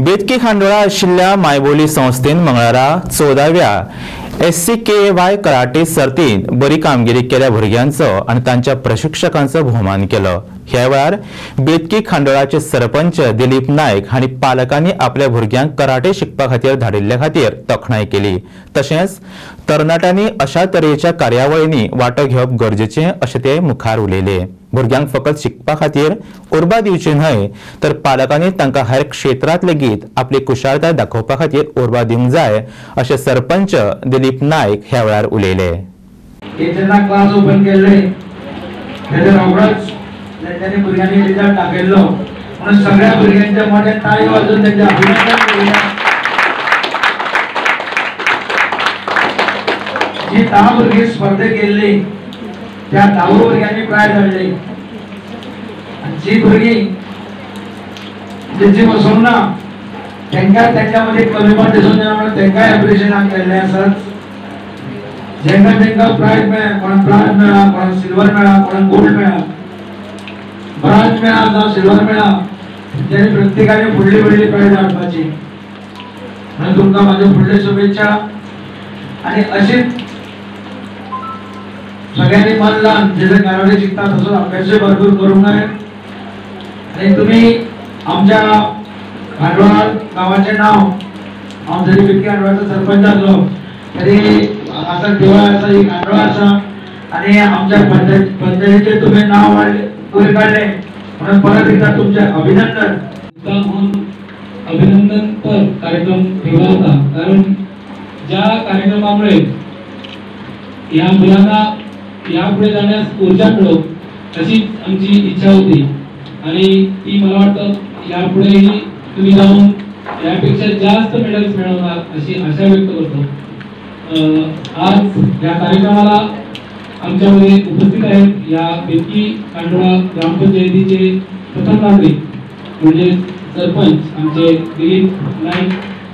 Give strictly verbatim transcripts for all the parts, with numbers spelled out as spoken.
बेतकी खांडोळा आशिल्ल्या मायबोली संस्थेन मंगळारा चौदाव्या S C K Y karate सर्तीत बरी कामगिरी केल्या भुरग्यांचो आणि तांच्या प्रशिक्षकांचो भोवमान केलो। ह्या वेळार बेतकी खांडोळाचे सरपंच दिलीप नायक हांणी पालकांनी आपल्या भुरग्यांक कराटे शिकपा खातीर धाडिल्ल्या खातीर तोखणाय केली। तशेंच तरणाट्यांनी अशा तरेच्या कार्यावळींनी वांटो घेवप गरजेचें अशें ते मुखार उलयले। भुरग्यांक फकत शिकपा खातीर उर्बा दिवची न्हय तर पालकांनी तांकां हेर क्षेत्रांत लेगीत आपली कुशळटाय दाखोवपा खातीर उर्बा दिवंक जाय अशें सरपंच दिलीप नायक ह्या वेळार उलयले। जेन्ना क्लास ओपन केल्ले तेन्ना रोखडोच तेंच्यांनी भुरग्यांनी रिजल्ट दाखयल्लो म्हणून सगळ्या भुरग्यांच्या मोठ्या ताळी वाजोवन तेंचे अभिनंदन करूया। जी धा भुरगीं स्पर्धेक गेल्ली त्या धा भुरग्यांनी प्रायज हाडली आनी जी भुरगीं जेंची वचोंक ना तेंकां तेंच्या मदीं कमीपण दिसून येना म्हणून तेंकांय एप्रिशिएशन केल्लें आसात। जेन्ना तेंकां प्रायज मेळ्ळें, कोणाक ब्रॉन्झ मेळ्ळा, कोणाक सिल्वर मेळ्ळा, कोणाक गोल्ड मेळ्ळा, ब्रॉन्झ मेळ्ळा जावं सिल्वर मेळ्ळा, तेंच्यांनी प्रत्येकाने फुडली फुडली प्रायज हाडपाची। म्हणून तुमकां म्हाज्यो फुडल्यो शुभेच्छा आनी अशीच सगळ्यांनी मन लावन जशें कराटे शिकता तसोच अभ्यासय भरपूर करूंक जाय। आनी तुमी आमच्या खांडोळा गांवाचें नांव हांव जरी बेतकी खांडोळाचो सरपंच आसलो तरी आतां देवळां आसा, ही खांडोळा आसा आनी आमच्या पंचायतीचें तुमी नांव वयर काडलें म्हणून परत एकदा तुमचें अभिनंदन। म्हणून अभिनंदनपर कार्यक्रम ठेवला होता, कारण ज्या कार्यक्रमामुळे या मुलांना यापुढे जाण्यास ऊर्जा मिळो अशी आमची इच्छा होती आणि ती मला वाटतं यापुढेही तुम्ही जाऊन यापेक्षा जास्त मेडल्स मिळवणार अशी आशा व्यक्त करतो। आज या कार्यक्रमाला आमच्यामध्ये उपस्थित आहेत या बेतकी खांडोळा ग्रामपंचायतीचे प्रथम नागरिक म्हणजे सरपंच आमचे दिलीप नाईक,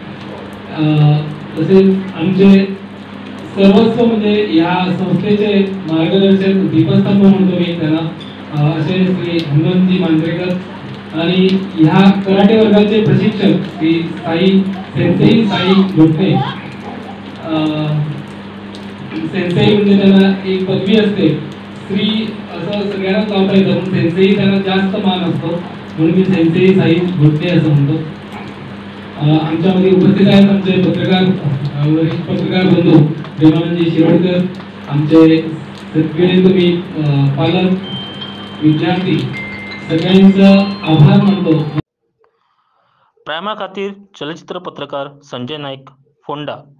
तसेच आमचे सर्वस्व म्हणजे या संस्थेचे मार्गदर्शक दीपस्तंभ म्हणतो मी त्यांना असे श्री हनुमंतजी मांजरेकर आणि ह्या कराटे वर्गाचे प्रशिक्षक श्री साई सेन्सेई साई घोटणे। सेन्सेई म्हणजे त्यांना एक पदवी असते, श्री असं सगळ्यांनाच लावता येतं पण सेन्सेई त्यांना जास्त मान असतो म्हणून मी सेन्सेई साई घोटणे असं म्हणतो। आमच्यामध्ये उपस्थित आहेत आमचे पत्रकार वरिष्ठ पत्रकार बंधू प्रेमानंदजी शिरोडकर, आमचे सगळे तुम्ही पालक विद्यार्थी सगळ्यांचं आभार मानतो। प्रायमा खातीर चलचित्र पत्रकार संजय नाईक, फोंडा।